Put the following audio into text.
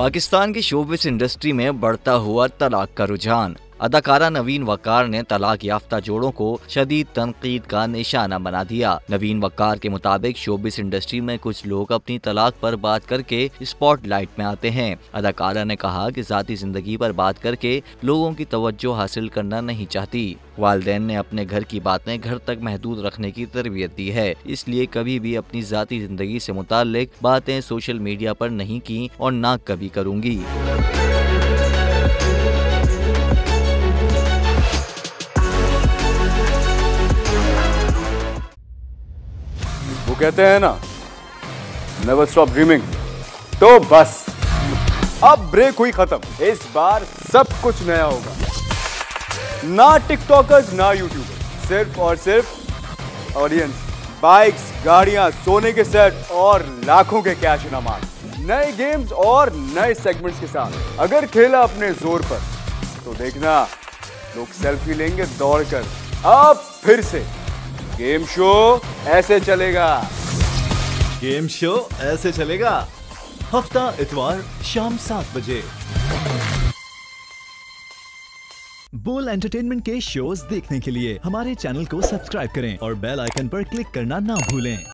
पाकिस्तान की showbiz industry में बढ़ता हुआ तलाक का रुझान। अदाकारा नवीन वकार ने तलाक याफ्ता जोड़ों को शदीद तनकीद का निशाना बना दिया। नवीन वकार के मुताबिक शोबिस इंडस्ट्री में कुछ लोग अपनी तलाक पर बात करके स्पॉटलाइट में आते हैं। अदाकारा ने कहा कि जाती जिंदगी पर बात करके लोगों की तवज्जो हासिल करना नहीं चाहती। वालिदैन ने अपने घर की बातें घर तक महदूद रखने की तरबियत दी है, इसलिए कभी भी अपनी जाती जिंदगी से मुताल्लिक बातें सोशल मीडिया पर नहीं की और ना कभी करूँगी। वो कहते हैं ना, नेवर स्टॉप ड्रीमिंग। तो बस अब ब्रेक हुई खत्म। इस बार सब कुछ नया होगा। ना टिकटॉकर्स ना यूट्यूबर्स, सिर्फ और सिर्फ ऑडियंस, बाइक्स, गाड़ियां, सोने के सेट और लाखों के कैश इनामात, नए गेम्स और नए सेगमेंट्स के साथ। अगर खेला अपने जोर पर तो देखना लोग सेल्फी लेंगे दौड़कर। अब फिर से गेम शो ऐसे चलेगा। गेम शो ऐसे चलेगा हफ्ता इतवार शाम 7 बजे। बोल एंटरटेनमेंट के शोज देखने के लिए हमारे चैनल को सब्सक्राइब करें और बेल आइकन पर क्लिक करना ना भूलें।